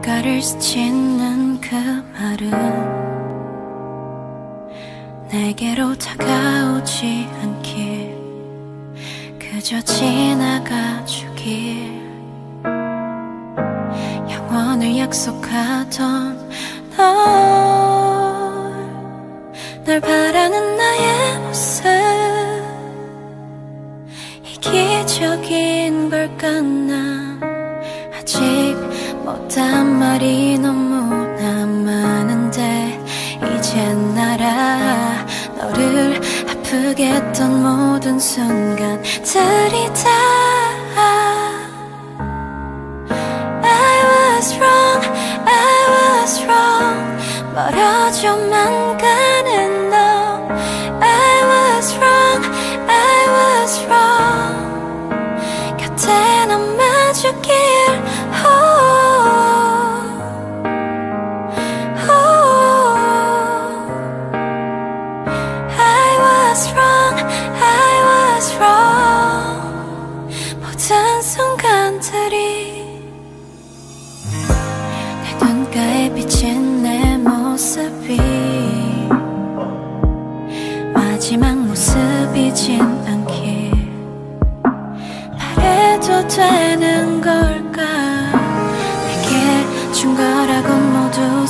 귓가를 스치는 그 말은 내게로 다가오지 않길, 그저 지나가주길. 영원을 약속하던 널 바라는 나의 모습, 이기적인 걸까? 난 아직 못한 말이 너무나 많은데 이젠 알아. 너를 아프게 했던 모든 순간들이 다 I was wrong, I was wrong. 멀어져만 가는 너 I was wrong, I was wrong. 곁에 남아주길 모든 순간들이 내 눈가에 비친 내 모습이 마지막 모습이진 않길 바래도 되는 걸까? 내게 준 거라곤 모두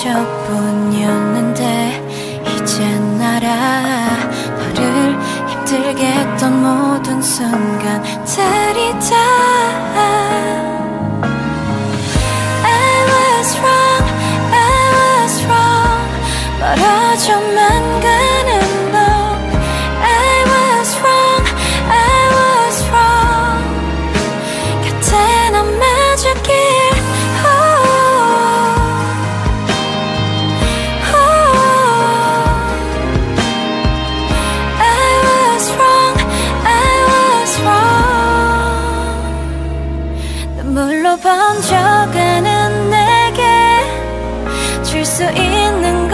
상처뿐이었는데 이젠 알아. 너를 힘들게 했던 모든 순간들이 다 I was wrong, I was wrong. 멀어져만 가는 너 I was wrong, I was wrong. 곁에 남아주길 눈물로 번져가는 내게 줄 수 있는